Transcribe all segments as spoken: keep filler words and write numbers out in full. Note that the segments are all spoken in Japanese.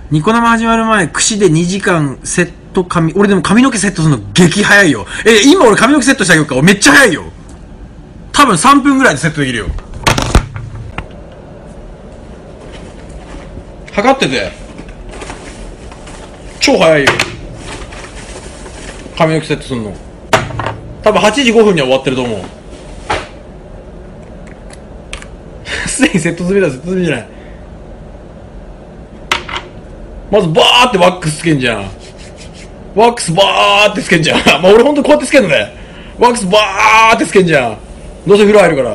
ニコ生始まる前、櫛でにじかんセット髪、俺でも髪の毛セットするの激早いよ。え、今俺髪の毛セットしてあげようか。俺めっちゃ早いよ。多分さんぷんぐらいでセットできるよ。測ってて。超早いよ。髪の毛セットするの。多分はちじごふんには終わってると思う。すでにセット済みだ、セット済みじゃない。まずバーってワックスつけんじゃん。ワックスバーってつけんじゃん。まあ俺ほんとこうやってつけんのね。ワックスバーってつけんじゃん。どうせ風呂入るから。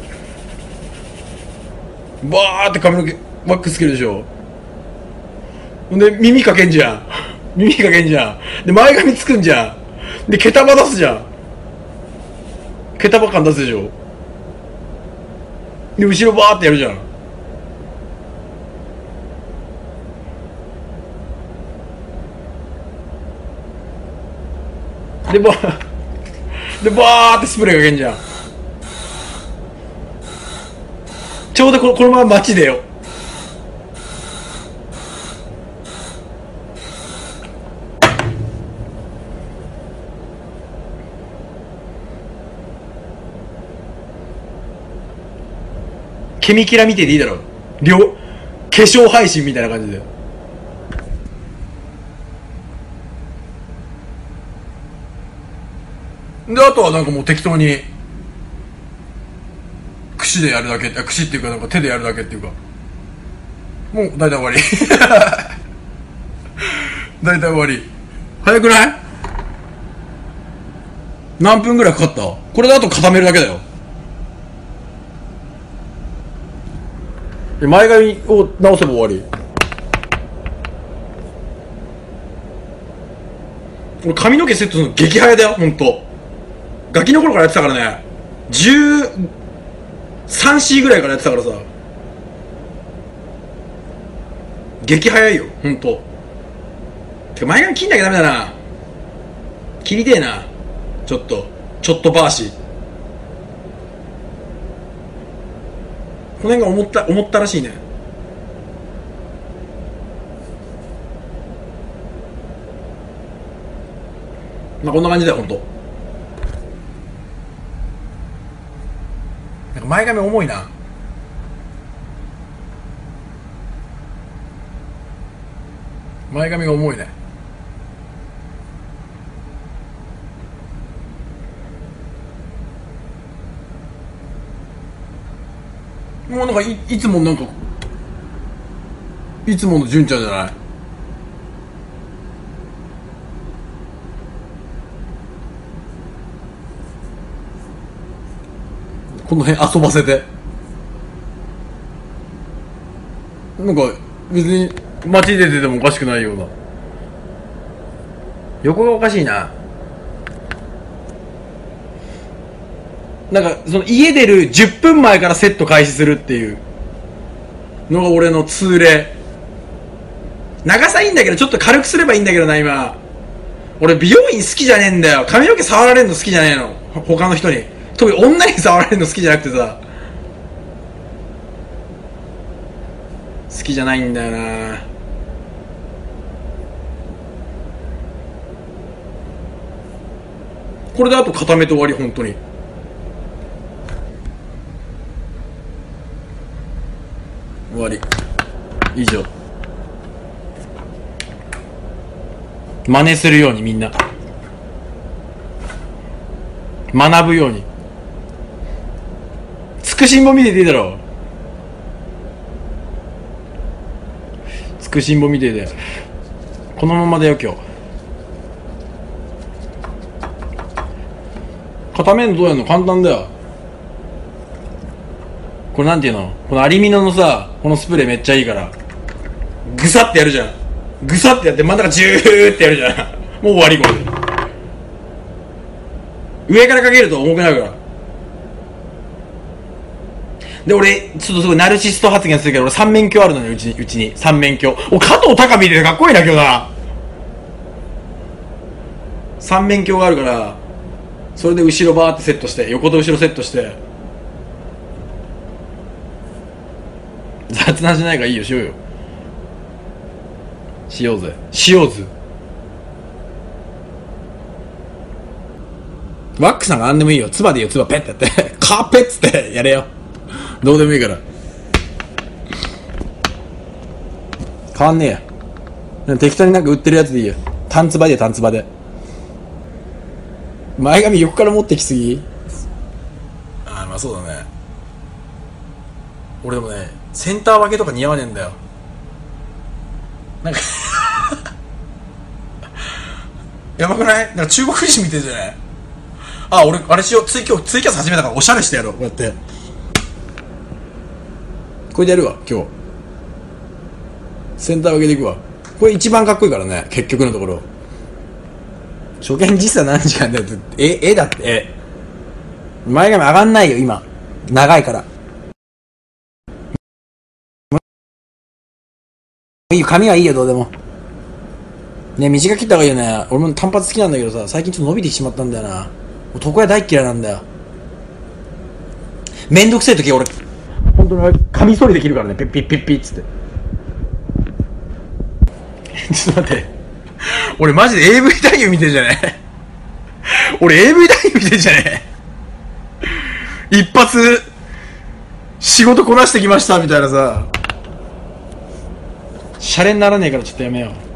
バーって髪の毛ワックスつけるでしょ。ほんで耳かけんじゃん。耳かけんじゃん。で前髪つくんじゃん。で毛束出すじゃん。毛束感出すでしょ。で後ろバーってやるじゃん。でバーでバーってスプレーかけんじゃん。ちょうどこのこのまま街でよ。ケミキラ見てていいだろ。両化粧配信みたいな感じで。であとはなんかもう適当に櫛でやるだけ、櫛っていうかなんか手でやるだけっていうか、もう大体終わり。大体終わり。早くない？何分ぐらいかかった？これであと固めるだけだよ。前髪を直せば終わり。俺髪の毛セットするの激早だよ、ほんと。ガキの頃からやってたからね。じゅうさんシーぐらいからやってたからさ。激早いよ、ほんと。てか前髪切んなきゃダメだな。切りてえな。ちょっとちょっとバーシー。この辺が思った思ったらしいね。まあこんな感じだよ、ほんと。なんか前髪重いな。前髪が重いね。もうなんか い, いつもなんかいつもの純ちゃんじゃない？この辺遊ばせて。なんか別に街出ててもおかしくないような。横がおかしいな。なんかその家出るじゅっぷんまえからセット開始するっていうのが俺の通例。長さいいんだけどちょっと軽くすればいいんだけどな。今俺美容院好きじゃねえんだよ。髪の毛触られるの好きじゃねえの。他の人に、特に女に触られるの好きじゃなくてさ、好きじゃないんだよな。これであと固めて終わり。本当に終わり。以上。真似するようにみんな学ぶように。つくしんぼ見てていいだろ。つくしんぼ見ててこのままだよ今日。固めるのどうやるの？簡単だよ。これなんていうの、このアリミノのさ、このスプレーめっちゃいいから、グサってやるじゃん。グサってやって真ん中ジューってやるじゃん。もう終わり。これで上からかけると重くなるから。で俺ちょっとすごいナルシスト発言するけど、俺三面鏡あるのよ、うちに。うちに三面鏡。お、加藤隆見でかっこいいな今日な。三面鏡があるから、それで後ろバーってセットして、横と後ろセットして。雑談しないからいいよ、しようよ。 しようぜ。しようぜ。ワックさんがあんでもいいよ。ツバでいいよ、ツバペッてやって。カーペッつってやれよ。どうでもいいから。変わんねえや。適当になんか売ってるやつでいいよ。タンツバでタンツバで。前髪横から持ってきすぎ。ああ、まあそうだね。俺でもね、センター分けとか似合わねえんだよ。なんかやばくない？なんか中国人見てるじゃない？あ、俺、あれしよう。ツイ今日ツイキャス始めたからおしゃれしてやろう。こうやって。これでやるわ、今日。センター分けでいくわ。これ一番かっこいいからね、結局のところ。初見実際何時間だよって。え、えだって、え。前髪上がんないよ、今。長いから。いいよ、髪はいいよ、どうでも。ね、短く切った方がいいよね。俺も単発好きなんだけどさ、最近ちょっと伸びてきてしまったんだよな。床屋大っ嫌いなんだよ。めんどくせえ時俺、本当にカミソリできるからね、ピッピッピッピッつって。ちょっと待って。俺マジで エーブイ 男優見てるじゃねえ。俺 エーブイ 男優見てるじゃねえ。一発、仕事こなしてきましたみたいなさ。シャレにならねえからちょっとやめよう。